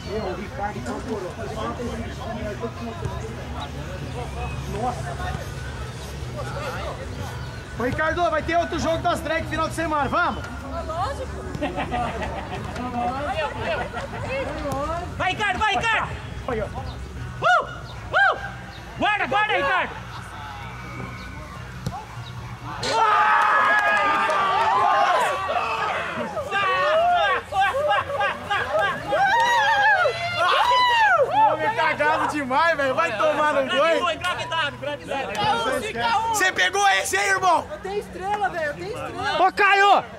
O Ricardo incorporou. Nossa. Ô Ricardo, vai ter outro jogo das drag final de semana, vamos? Lógico. Vai, Ricardo, vai, Ricardo. Guarda, guarda, Ricardo. Cagado demais, velho. Vai tomar no gol. Engravidado. Você pegou esse aí, irmão? Eu tenho estrela, velho. Eu tenho estrela. Ô, Caio!